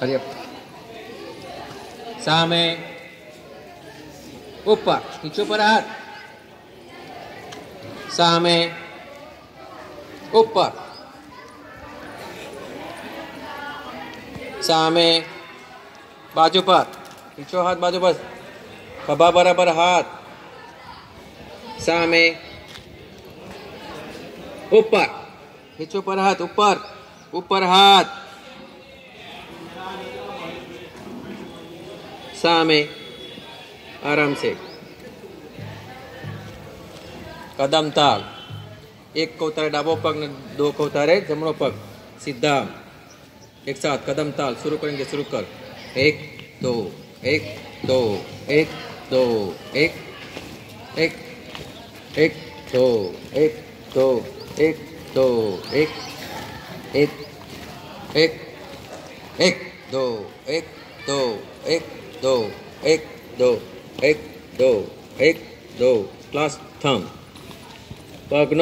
अरे सामे ऊपर नीचे पर हाथ सामे ऊपर सामे बाजू पर नीचो हाथ बाजू पर खभा बराबर हाथ सामे ऊपर नीचो पर हाथ ऊपर ऊपर हाथ सामे आराम से कदम ताल एक को उतारे डाबो पग ने दो को उतारे जमणो पग सीधा एक साथ कदम ताल शुरू करेंगे शुरू कर एक दो एक दो एक दो एक एक एक दो एक दो एक दो एक एक एक एक दो एक दो एक दो एक दो एक दो एक दो लास्ट थंब पग